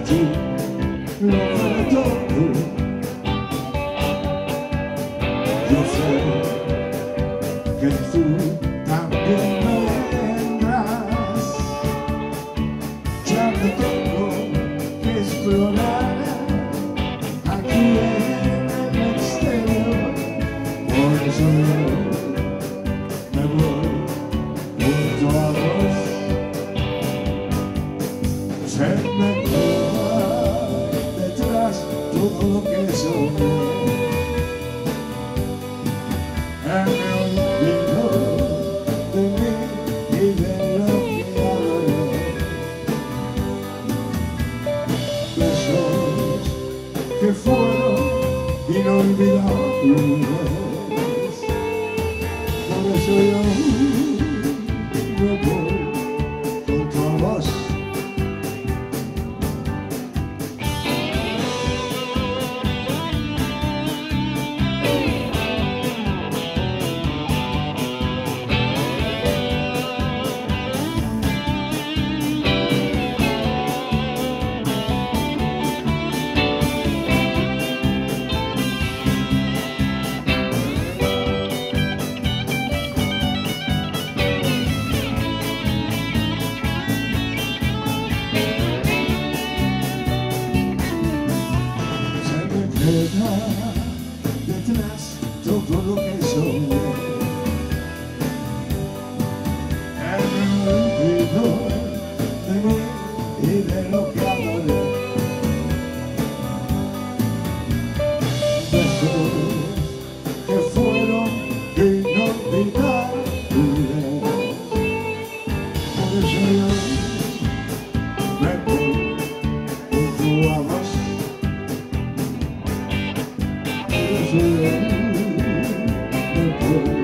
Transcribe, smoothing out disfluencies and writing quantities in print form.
ti lo fue todo. Yo sé que tú también me vendrás. Ya no tengo que explorar aquí en el exterior. Por eso me voy junto a vos. Se me queda detrás todo lo que soñé. Me olvido de mí y de lo que adoré. Besos que fueron inolvidables. Por eso yo me voy junto a vos. Detrás todo lo que soñé. Me olvido de mí y de lo que adoré. Besos que fueron inolvidables. Por eso yo me voy junto a vos. Por eso yo me voy